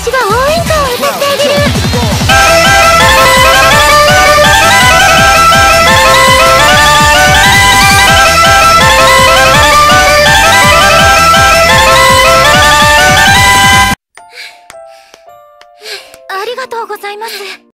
私が応援歌を歌ってあげる。ありがとうございます。